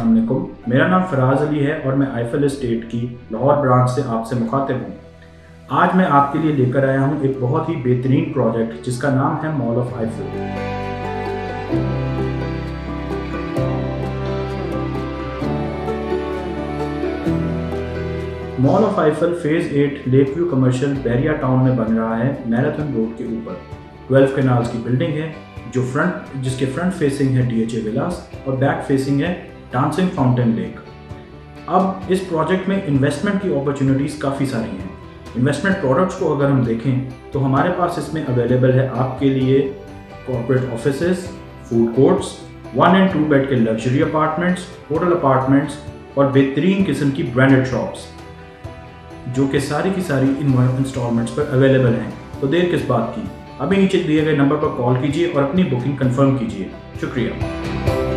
अस्सलाम वालेकुम। मेरा नाम फराज अली है और मैं आईफल एस्टेट की लाहौर ब्रांच से आपसे मुखातिब हूँ। आज मैं आपके लिए लेकर आया हूँ एक बहुत ही बेहतरीन प्रोजेक्ट जिसका नाम है Mall of Eiffel. Mall of Eiffel phase 8 lake view commercial Bahria town में बन रहा है, मैराथन रोड के ऊपर। 12 कैनाल्स की बिल्डिंग है जिसके फ्रंट फेसिंग है DHA विलास और बैक फेसिंग है डांसिंग फाउंटेन लेक। अब इस प्रोजेक्ट में इन्वेस्टमेंट की अपॉर्चुनिटीज़ काफ़ी सारी हैं। इन्वेस्टमेंट प्रोडक्ट्स को अगर हम देखें तो हमारे पास इसमें अवेलेबल है आपके लिए corporate offices, food courts, 1 and 2 bed के लग्जरी अपार्टमेंट्स, होटल अपार्टमेंट्स और बेहतरीन किस्म की ब्रांडेड शॉप्स जो कि सारी की सारी इंस्टॉलमेंट्स पर अवेलेबल हैं। तो देर किस बात की, अभी नीचे दिए गए नंबर पर कॉल कीजिए और अपनी बुकिंग कंफर्म कीजिए। शुक्रिया।